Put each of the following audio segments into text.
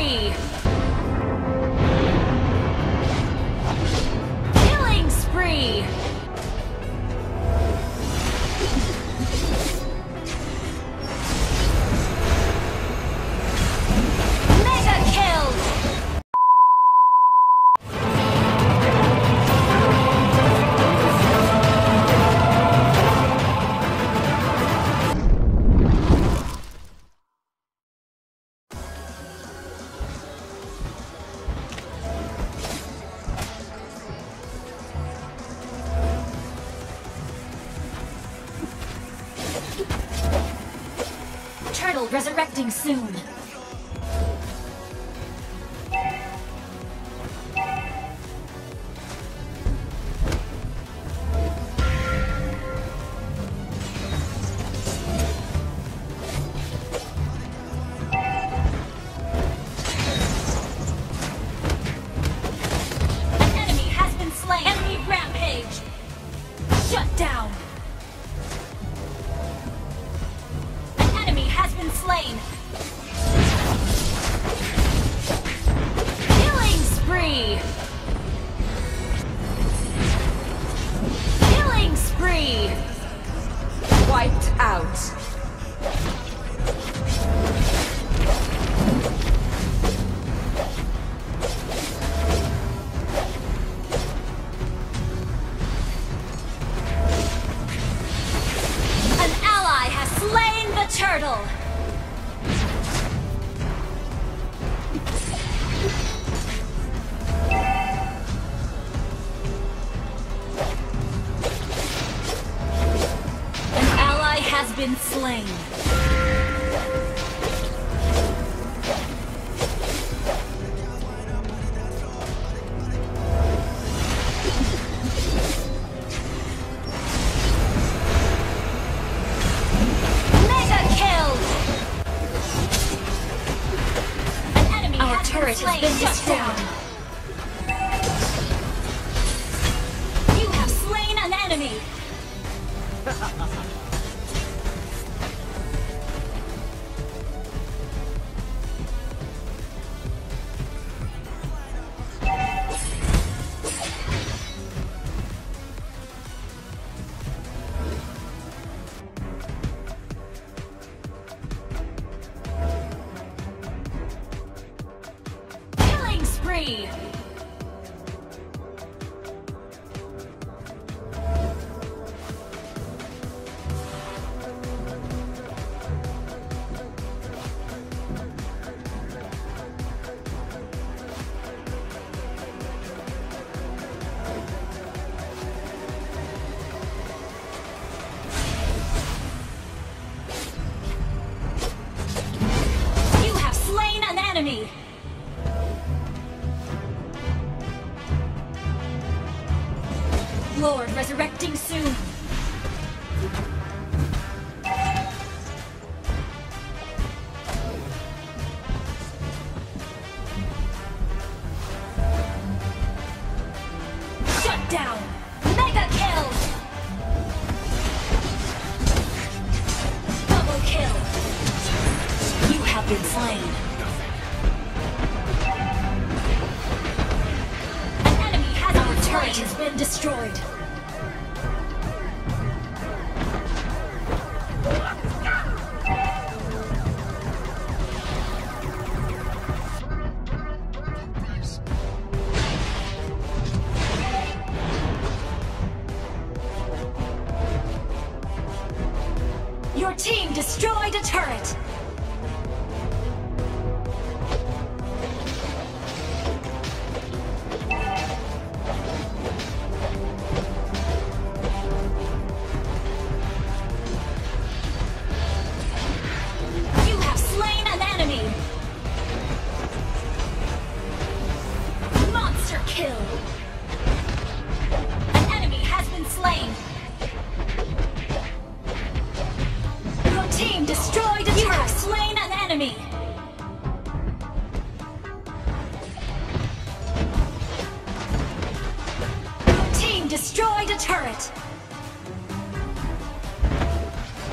spree! Killing spree! Mega kill! Turtle resurrecting soon. An enemy has been slain. Enemy rampage. Shut down. Has been slain. Killing spree. Killing spree. Wiped out. An ally has slain the turtle. Has been slain. Mega kill! An enemy Our turret has been destroyed. You have slain an enemy. Spree! You have slain an enemy! Lord resurrecting soon. Shut down. Mega kill. Double kill. You have been slain. An enemy has Our turret has been destroyed. Your team destroyed a turret! You have slain an enemy! Monster kill! An enemy has been slain! Team destroyed a turret! You have slain an enemy! Your team destroyed a turret!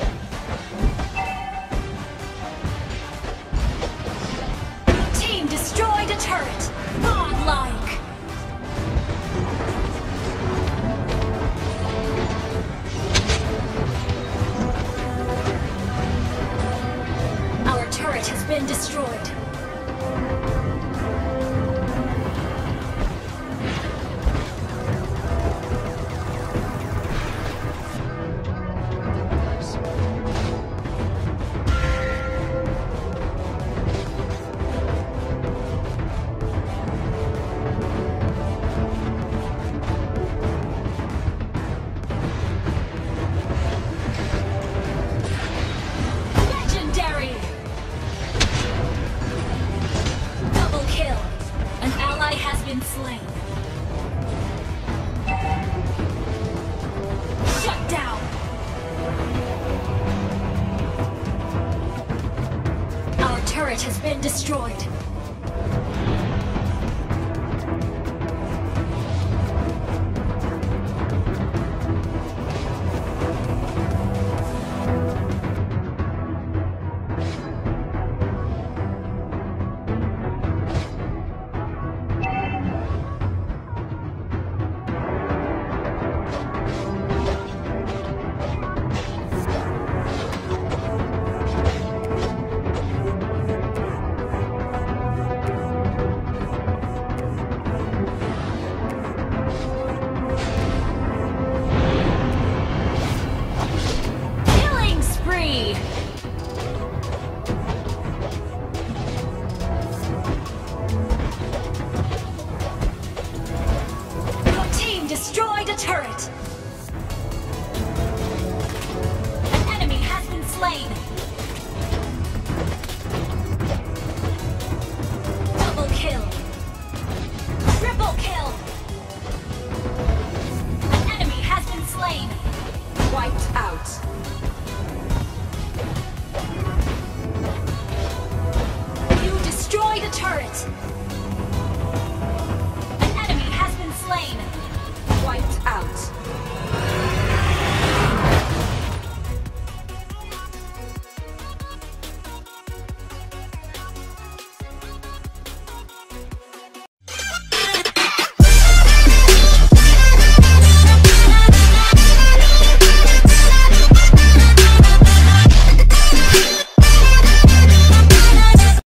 Your team destroyed been destroyed. Been slain. Shut down. Our turret has been destroyed. Destroyed a turret! An enemy has been slain! Double kill! Triple kill! An enemy has been slain! Wiped out. You destroyed a turret!